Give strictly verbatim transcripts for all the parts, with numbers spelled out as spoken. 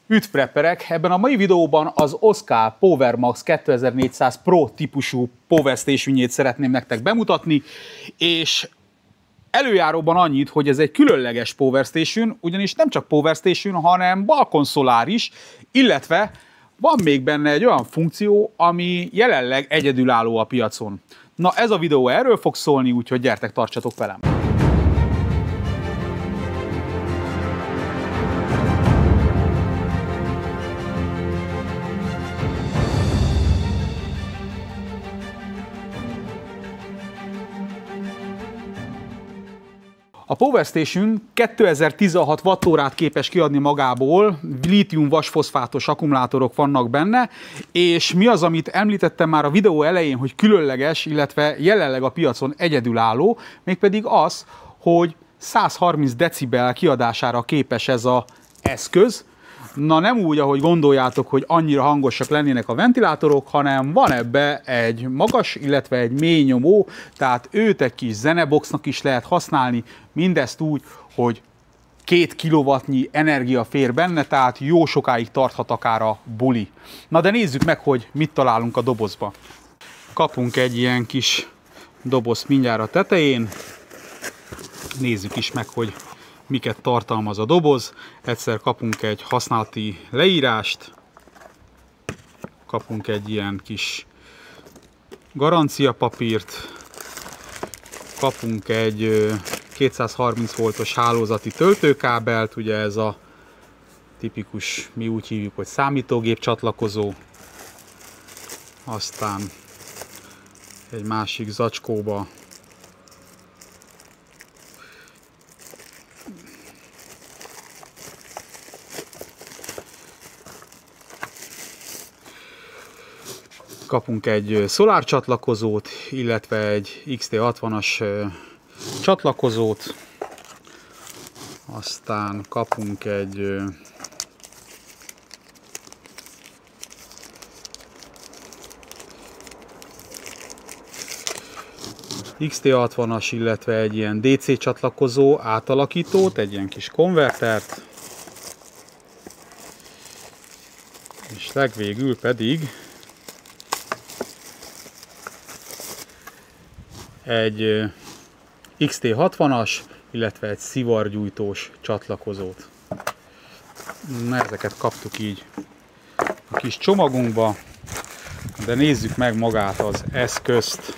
Üdv prepperek! Ebben a mai videóban az Oscar PowerMax kétezer-négyszáz Pro típusú Power Station-jét szeretném nektek bemutatni, és előjáróban annyit, hogy ez egy különleges Power Station, ugyanis nem csak Power Station, hanem balkonszolár is, illetve van még benne egy olyan funkció, ami jelenleg egyedülálló a piacon. Na, ez a videó erről fog szólni, úgyhogy gyertek, tartsatok velem! A Power Station kétezer-tizenhat wattórát képes kiadni magából, lítium vasfoszfátos akkumulátorok vannak benne, és mi az, amit említettem már a videó elején, hogy különleges, illetve jelenleg a piacon egyedülálló, mégpedig az, hogy százharminc decibel kiadására képes ez az eszköz. Na, nem úgy, ahogy gondoljátok, hogy annyira hangosak lennének a ventilátorok, hanem van ebbe egy magas, illetve egy mély nyomó, tehát őt egy kis zeneboxnak is lehet használni, mindezt úgy, hogy két kilowattnyi energia fér benne, tehát jó sokáig tarthat akár a buli. Na de nézzük meg, hogy mit találunk a dobozba. Kapunk egy ilyen kis dobozt mindjárt a tetején, nézzük is meg, hogy miket tartalmaz a doboz. Egyszer kapunk egy használati leírást, kapunk egy ilyen kis garanciapapírt, kapunk egy kétszázharminc voltos hálózati töltőkábelt, ugye ez a tipikus, mi úgy hívjuk, hogy számítógép csatlakozó, aztán egy másik zacskóba kapunk egy szolárcsatlakozót, illetve egy iksz té hatvanas csatlakozót, aztán kapunk egy iksz té hatvanas, illetve egy ilyen dé cé csatlakozó átalakítót, egy ilyen kis konvertert, és legvégül pedig egy iksz té hatvanas, illetve egy szivargyújtós csatlakozót. Na, ezeket kaptuk így a kis csomagunkba, de nézzük meg magát az eszközt.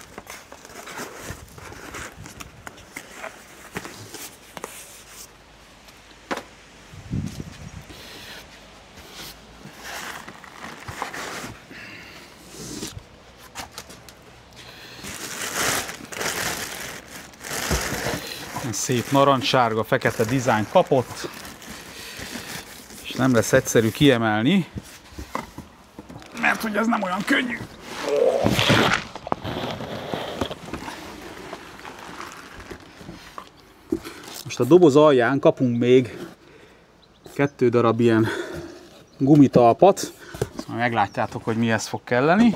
Szép narancssárga, fekete dizájn kapott, és nem lesz egyszerű kiemelni, mert hogy ez nem olyan könnyű. Most a doboz alján kapunk még kettő darab ilyen gumitalpat, szóval meglátjátok, hogy mihez fog kelleni.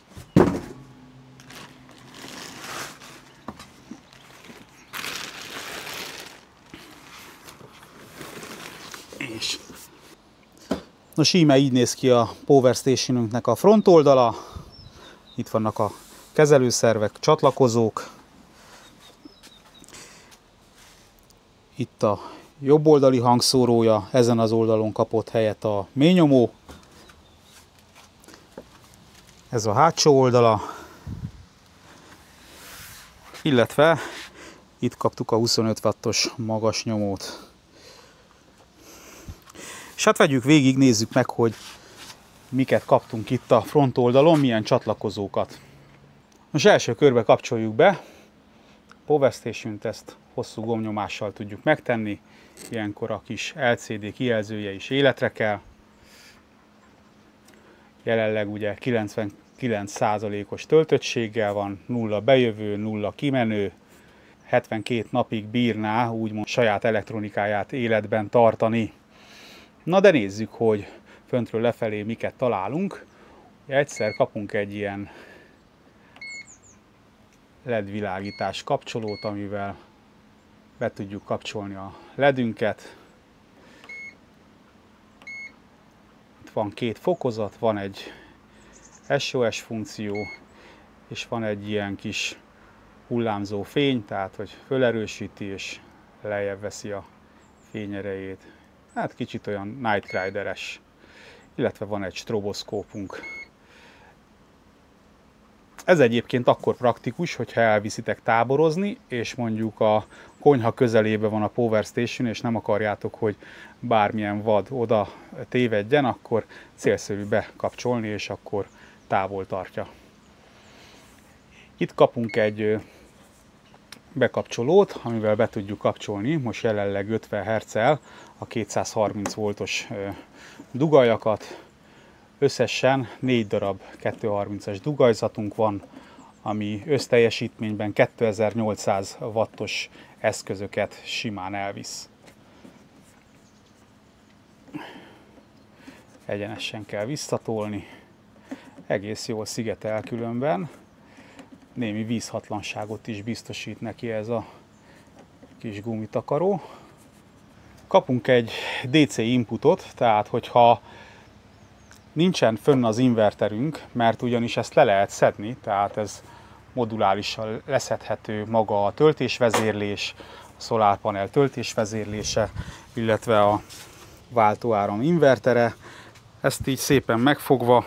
Nos, íme így néz ki a Power Station-ünknek a front oldala. Itt vannak a kezelőszervek, csatlakozók. Itt a jobb oldali hangszórója, ezen az oldalon kapott helyet a mélynyomó. Ez a hátsó oldala. Illetve itt kaptuk a huszonöt wattos magas nyomót. És hát vegyük végig, nézzük meg, hogy miket kaptunk itt a front oldalon, milyen csatlakozókat. Most első körbe kapcsoljuk be. Power Station-t ezt hosszú gombnyomással tudjuk megtenni. Ilyenkor a kis el cé dé kijelzője is életre kell. Jelenleg ugye kilencvenkilenc százalékos töltöttséggel van, nulla bejövő, nulla kimenő. hetvenkét napig bírná úgymond saját elektronikáját életben tartani. Na de nézzük, hogy föntről lefelé miket találunk. Egyszer kapunk egy ilyen el é dé világítás kapcsolót, amivel be tudjuk kapcsolni a ledünket. van két fokozat, van egy es o es funkció, és van egy ilyen kis hullámzó fény, tehát hogy fölerősíti és lejjebb veszi a fényerejét. Hát kicsit olyan Knight Rider-es, illetve van egy stroboszkópunk. Ez egyébként akkor praktikus, hogyha elviszitek táborozni, és mondjuk a konyha közelében van a Power Station, és nem akarjátok, hogy bármilyen vad oda tévedjen, akkor célszerű bekapcsolni, és akkor távol tartja. Itt kapunk egy bekapcsolót, amivel be tudjuk kapcsolni, most jelenleg ötven hertzel a kétszázharminc voltos dugaljakat. Összesen négy darab kétszázharmincas dugajzatunk van, ami összteljesítményben kétezer-nyolcszáz wattos eszközöket simán elvisz. Egyenesen kell visszatolni, egész jól szigetel különben. Némi vízhatlanságot is biztosít neki ez a kis gumitakaró. Kapunk egy dé cé inputot, tehát hogyha nincsen fönn az inverterünk, mert ugyanis ezt le lehet szedni, tehát ez modulálisan leszedhető maga a töltésvezérlés, a szolárpanel töltésvezérlése, illetve a váltóáram invertere. Ezt így szépen megfogva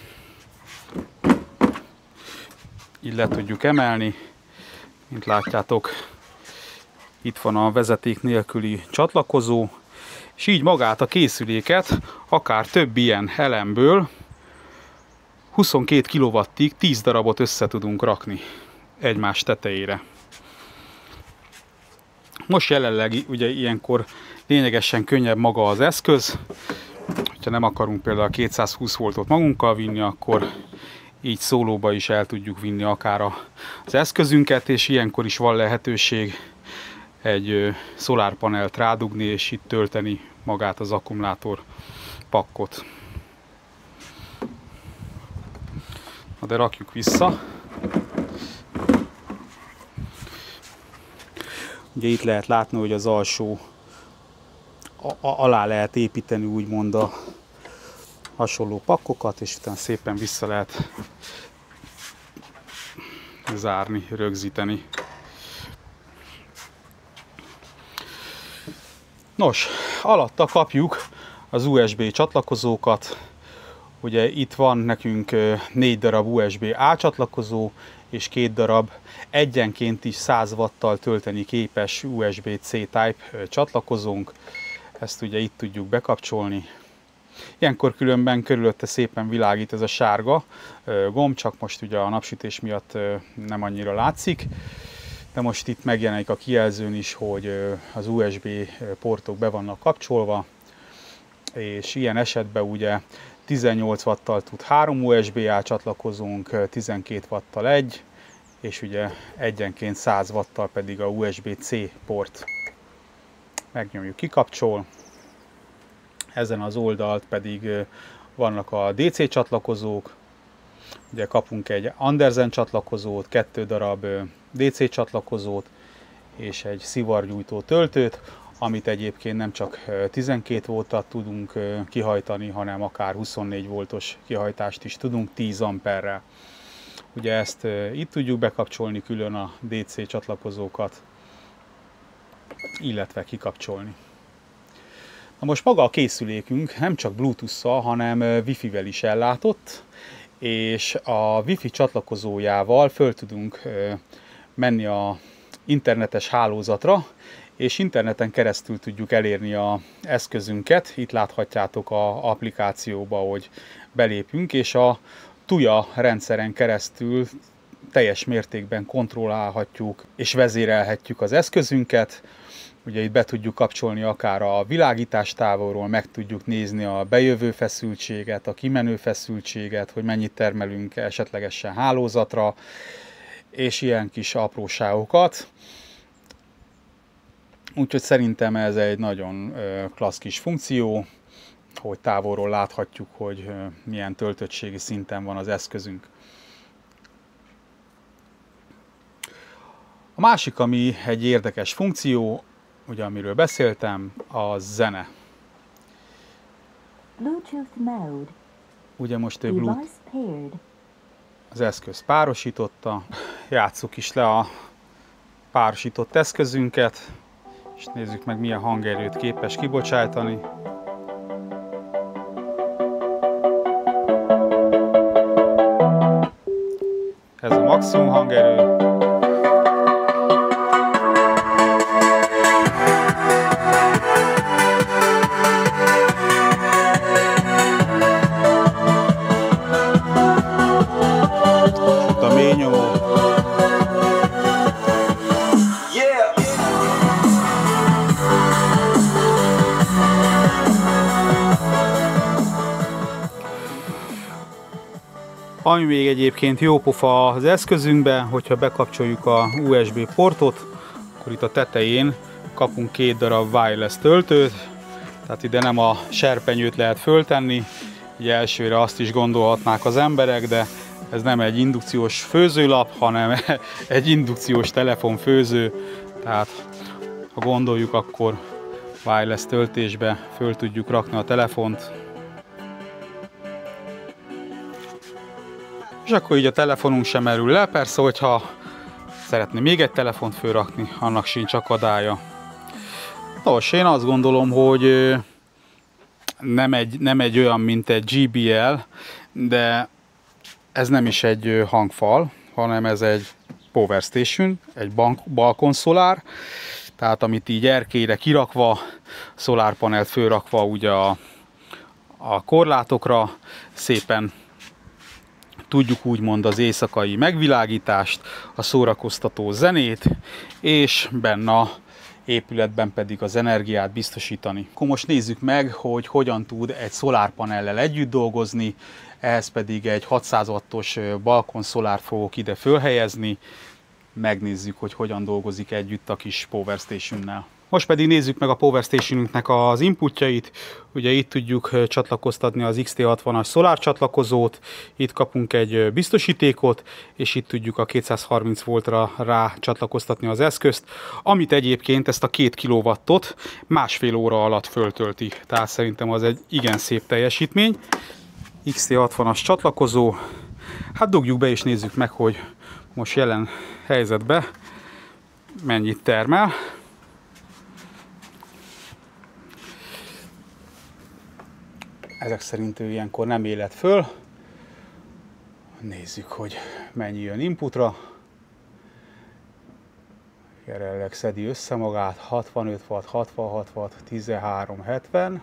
így le tudjuk emelni. Mint látjátok, itt van a vezeték nélküli csatlakozó, és így magát a készüléket akár több ilyen elemből huszonkét kilowattig tíz darabot össze tudunk rakni egymás tetejére. Most jelenleg ugye ilyenkor lényegesen könnyebb maga az eszköz. Ha nem akarunk például kétszázhúsz voltot magunkkal vinni, akkor így szólóba is el tudjuk vinni akár az eszközünket, és ilyenkor is van lehetőség egy szolárpanelt rádugni, és itt tölteni magát az akkumulátor pakkot. Na de rakjuk vissza. Ugye itt lehet látni, hogy az alsó a, a, alá lehet építeni úgymond a hasonló pakkokat, és utána szépen vissza lehet zárni, rögzíteni. Nos, alatta kapjuk az u es bé csatlakozókat. Ugye itt van nekünk négy darab u es bé A csatlakozó, és két darab egyenként is száz watttal tölteni képes u es bé C Type csatlakozónk. Ezt ugye itt tudjuk bekapcsolni. Ilyenkor különben körülötte szépen világít ez a sárga gomb, csak most ugye a napsütés miatt nem annyira látszik. De most itt megjelenik a kijelzőn is, hogy az u es bé portok be vannak kapcsolva, és ilyen esetben ugye tizennyolc watttal tud három u es bé A csatlakozónk, tizenkét watttal egy, és ugye egyenként száz watttal pedig a u es bé C port. Megnyomjuk, kikapcsol. Ezen az oldalt pedig vannak a dé cé csatlakozók. Ugye kapunk egy Andersen csatlakozót, kettő darab dé cé csatlakozót és egy szivargyújtó töltőt, amit egyébként nem csak tizenkét voltat tudunk kihajtani, hanem akár huszonnégy voltos kihajtást is tudunk tíz amperrel. Ugye ezt itt tudjuk bekapcsolni külön a dé cé csatlakozókat, illetve kikapcsolni. Na most maga a készülékünk nem csak Bluetooth-szal, hanem Wi-Fi-vel is ellátott, és a Wi-Fi csatlakozójával föl tudunk menni a internetes hálózatra, és interneten keresztül tudjuk elérni az eszközünket. Itt láthatjátok az applikációba, hogy belépünk, és a TUJA rendszeren keresztül teljes mértékben kontrollálhatjuk és vezérelhetjük az eszközünket. Ugye itt be tudjuk kapcsolni akár a világítás távolról, meg tudjuk nézni a bejövő feszültséget, a kimenő feszültséget, hogy mennyit termelünk esetlegesen hálózatra, és ilyen kis apróságokat. Úgyhogy szerintem ez egy nagyon klassz kis funkció, hogy távolról láthatjuk, hogy milyen töltöttségi szinten van az eszközünk. A másik, ami egy érdekes funkció, ugye amiről beszéltem, a zene. Bluetooth mode. Ugye most ő Bluetooth. Az eszköz párosította. Játsszuk is le a párosított eszközünket, és nézzük meg, milyen hangerőt képes kibocsátani. Ez a maximum hangerő. A mély nyomó. Ami még egyébként jó pofa az eszközünkben, hogyha bekapcsoljuk a u es bé portot, akkor itt a tetején kapunk két darab wireless töltőt, tehát ide nem a serpenyőt lehet föltenni, ugye elsőre azt is gondolhatnák az emberek, de ez nem egy indukciós főzőlap, hanem egy indukciós telefonfőző, tehát ha gondoljuk, akkor wireless töltésbe föl tudjuk rakni a telefont. És akkor így a telefonunk sem merül le, persze, hogyha szeretné még egy telefont fölrakni, annak sincs akadálya. Nos, én azt gondolom, hogy nem egy, nem egy olyan, mint egy jé bé el, de ez nem is egy hangfal, hanem ez egy power station, egy balkonszolár, tehát amit így erkélyre kirakva, szolárpanelt fölrakva ugye a, a korlátokra, szépen tudjuk úgymond az éjszakai megvilágítást, a szórakoztató zenét, és benne a épületben pedig az energiát biztosítani. Akkor most nézzük meg, hogy hogyan tud egy szolárpanellel együtt dolgozni, ehhez pedig egy hatszáz wattos balkonszolárt fogok ide fölhelyezni, megnézzük, hogy hogyan dolgozik együtt a kis Power Station-nel. Most pedig nézzük meg a Power Station-ünknek az inputjait. Ugye itt tudjuk csatlakoztatni az X T hatvanas szolárcsatlakozót, itt kapunk egy biztosítékot, és itt tudjuk a kétszázharminc voltra rá csatlakoztatni az eszközt, amit egyébként ezt a két kilowattot másfél óra alatt föltölti. Tehát szerintem az egy igen szép teljesítmény. X T hatvanas csatlakozó. Hát dugjuk be és nézzük meg, hogy most jelen helyzetben mennyit termel. Ezek szerint ő ilyenkor nem élet föl. Nézzük, hogy mennyi jön inputra. Jelenleg szedi össze magát, hatvanöt watt, hatvanhat watt, tizenhárom hetven.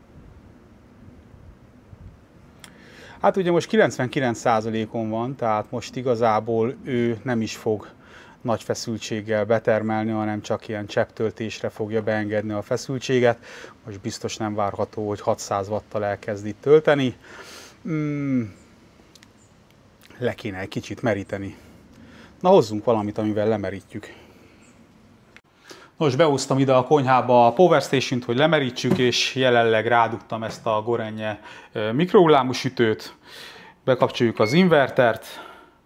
Hát ugye most kilencvenkilenc százalékon van, tehát most igazából ő nem is fog nagy feszültséggel betermelni, hanem csak ilyen csepptöltésre fogja beengedni a feszültséget. Most biztos nem várható, hogy hatszáz watttal elkezd itt tölteni. Hmm, le kéne egy kicsit meríteni. Na, hozzunk valamit, amivel lemerítjük. Nos, behoztam ide a konyhába a Power Station-t, hogy lemerítsük, és jelenleg rádugtam ezt a Gorenje mikrohullámú sütőt. Bekapcsoljuk az invertert,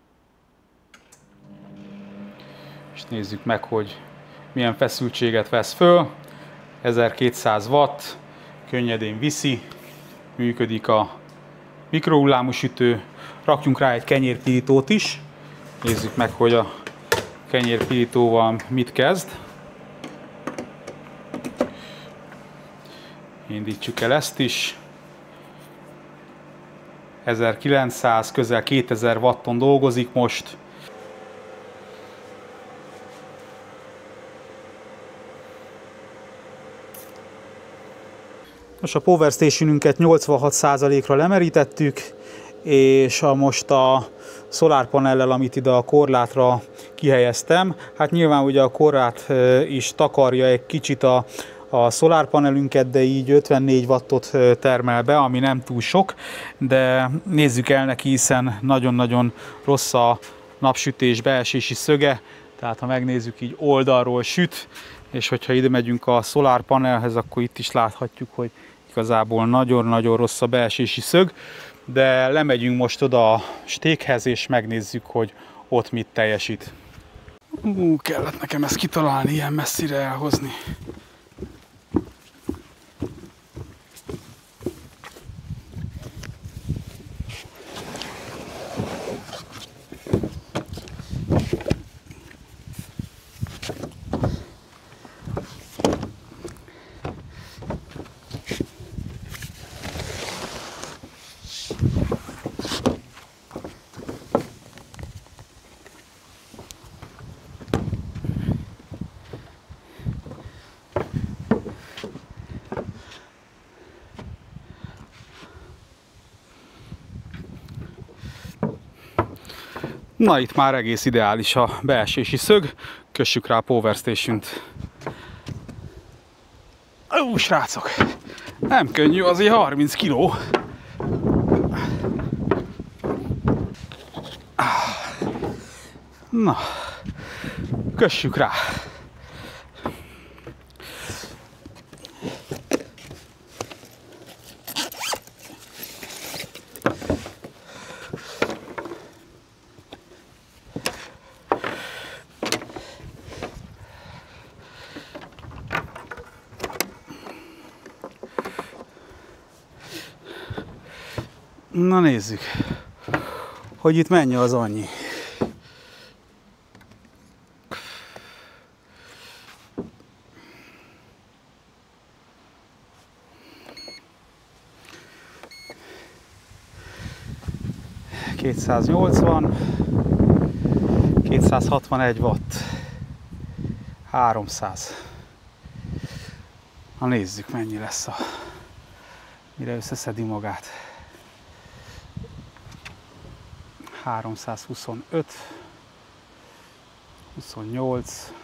és nézzük meg, hogy milyen feszültséget vesz föl. ezerkétszáz watt, könnyedén viszi, működik a mikrohullámú sütő. Rakjunk rá egy kenyérpirítót is, nézzük meg, hogy a kenyérpirítóval mit kezd. Indítsuk el ezt is. ezerkilencszáz, közel kétezer watton dolgozik most. Most a Power Station-ünket nyolcvanhat százalékra lemerítettük, és a most a szolárpanellel, amit ide a korlátra kihelyeztem, hát nyilván ugye a korlát is takarja egy kicsit a a szolárpanelünket, de így ötvennégy wattot termel be, ami nem túl sok, de nézzük el neki, hiszen nagyon-nagyon rossz a napsütés beesési szöge, tehát ha megnézzük, így oldalról süt, és hogyha ide megyünk a szolárpanelhez, akkor itt is láthatjuk, hogy igazából nagyon-nagyon rossz a beesési szög, de lemegyünk most oda a stékhez, és megnézzük, hogy ott mit teljesít. Ú, kellett nekem ezt kitalálni, ilyen messzire elhozni. Na, itt már egész ideális a beesési szög, kössük rá a Power Station-t. Ó, srácok, nem könnyű, azért harminc kiló. Na, kössük rá. Na nézzük, hogy itt mennyi az annyi. kétszáznyolcvan, kétszázhatvanegy watt, háromszáz. Na nézzük, mennyi lesz a, mire összeszedi magát. háromszázhuszonöt, huszonnyolc,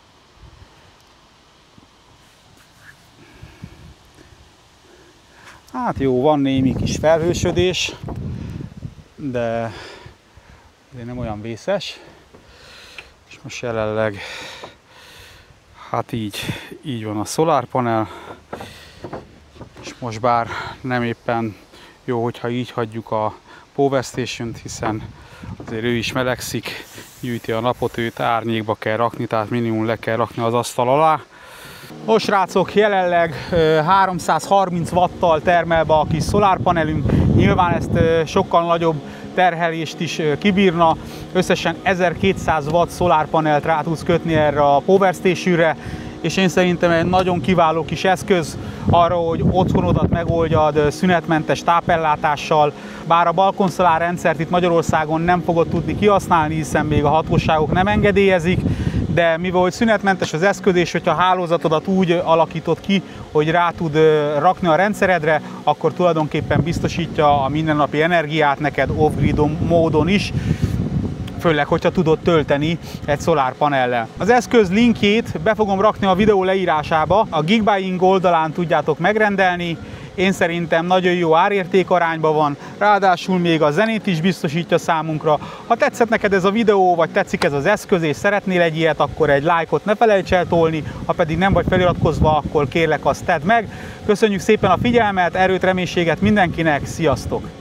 hát jó, van némi kis felhősödés, de nem olyan vészes, és most jelenleg hát így, így van a szolárpanel, és most bár nem éppen jó, hogyha így hagyjuk a Power Station-t, hiszen azért ő is melegszik, gyűjti a napot, őt árnyékba kell rakni, tehát minimum le kell rakni az asztal alá. Most srácok, jelenleg háromszázharminc watttal termel be a kis szolárpanelünk, nyilván ezt sokkal nagyobb terhelést is kibírna, összesen ezerkétszáz watt szolárpanelt rá tudsz kötni erre a Power Station-re, és én szerintem egy nagyon kiváló kis eszköz arra, hogy otthonodat megoldjad szünetmentes tápellátással. Bár a balkonszolár rendszert itt Magyarországon nem fogod tudni kihasználni, hiszen még a hatóságok nem engedélyezik, de mivel hogy szünetmentes az eszköz, és hogyha a hálózatodat úgy alakítod ki, hogy rá tud rakni a rendszeredre, akkor tulajdonképpen biztosítja a mindennapi energiát neked off-grid módon is, főleg, hogyha tudod tölteni egy szolárpanellel. Az eszköz linkjét be fogom rakni a videó leírásába, a Geekbuying oldalán tudjátok megrendelni. Én szerintem nagyon jó árérték arányban van, ráadásul még a zenét is biztosítja számunkra. Ha tetszett neked ez a videó, vagy tetszik ez az eszköz, és szeretnél egy ilyet, akkor egy lájkot ne felejts el tolni, ha pedig nem vagy feliratkozva, akkor kérlek azt tedd meg. Köszönjük szépen a figyelmet, erőt, reménységet mindenkinek, sziasztok!